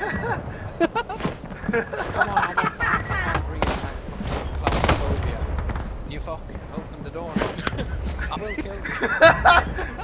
Come on, I can't breathe. I have fucking claustrophobia. You fuck, open the door. I will kill you.